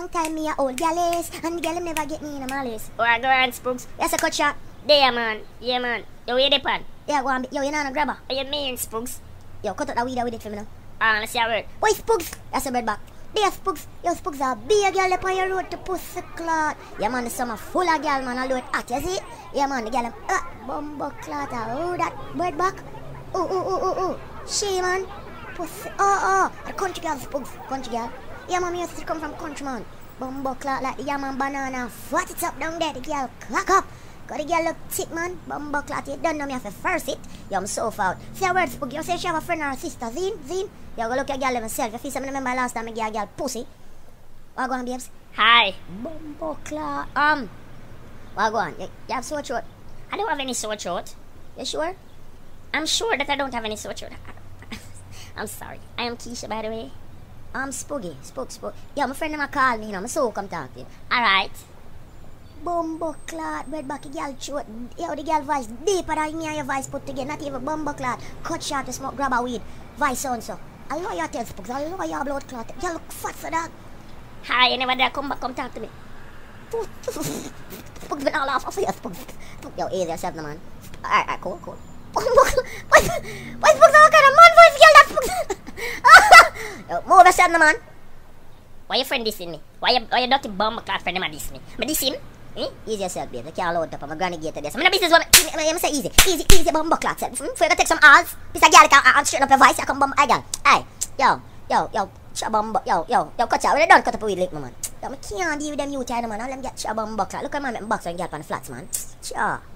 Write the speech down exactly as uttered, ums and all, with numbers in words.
long time me a old gallus, and the gal him never get me in a malice. Oh, I go on, Spooks. That's a cut shot. There, man. Yeah, man. Yo, where they pan? Yeah, go on. Yo, you know no grabber. What you mean, Spooks? Yo, cut out that weed with it for me now. Ah, let's see how it work. Boy, Spooks. That's a bread back. There, Spooks. Yo, Spooks are big girl up on your road to pussy clot. Yeah, man, the summer full of girl, man. I load hot, you see? Yeah, man, the girl them uh, bumbo clot. Oh, that bread back. Oh, oh, oh, oh, oh. She, man. Pussy. Oh, oh. A country girl, Spooks. Country girl. Yeah, man, me used to come from country, man. Bumbo clot like the yaman banana. Fat it up down there. The girl clock up. Got the girl look thick, man. Bumbo clot. You don't know me have to first it. Yo, I'm so out. See a word, Spooky. You say she have a friend or a sister. Zine? Zine? Yo, go look at girl myself. If you say me remember last time I gave a girl pussy. What go on, babes? Hi. Bumbo clot. Um. What go on? You, you have sore throat? I don't have any sore throat. You sure? I'm sure that I don't have any sore throat. I'm sorry. I am Keisha, by the way. I'm Spooky. Spook, spook. Yo, my friend them call me, you know. I'm so come talk to you. Alright. Bumbo clot, red back girl throat. Yo, the girl voice deeper than me and your voice put together. Not even bumbo clot. Cut short to smoke, grab a weed. Voice sound so. I love your tail, Spooks. I love your blood clot. You look fat for that. Hi, you never dare come back, come talk to me. Spooks been all off of you, Spooks. Yo, easy yourself, no, man. Alright, alright, cool, cool. Bumbo clot. Why, why Spooks all kind of man voice girl that Spooks? Yo, move yourself, no, man. Why your friend dissing me? Why you, why you dirty bumbo clot friend them a diss me? Me diss him? Eh? Easy yourself, babe. I can't load up. I'm a granny gate to this. I'm in a business woman. I'm say easy. Easy, easy, bumbo clock. So you gotta take some odds. Piece of girl can straighten up your voice. I come bum. Hey, girl. Hey. Yo. Yo. Yo. Chabumbo. Yo. Yo. Yo. Cut out. When they done cut up a weed lick, man. Yo, I can't deal with them youth here, man. All them get chabumbo clock. Look at man. I'm box and girl on the flats, man. Cha.